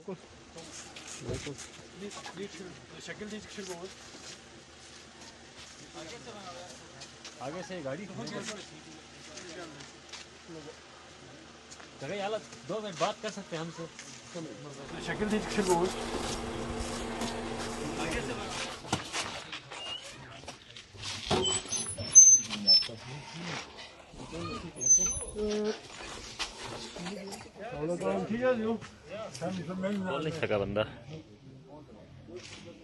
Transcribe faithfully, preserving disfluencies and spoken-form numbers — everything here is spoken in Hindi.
बिल्कुल बिल्कुल। शक्ल दी शुरू हो आगे से गाड़ी जगह यार दो मिनट बात कर सकते हैं हमसे। शक्ल दी शुरू हो बोल नहीं सका बंदा।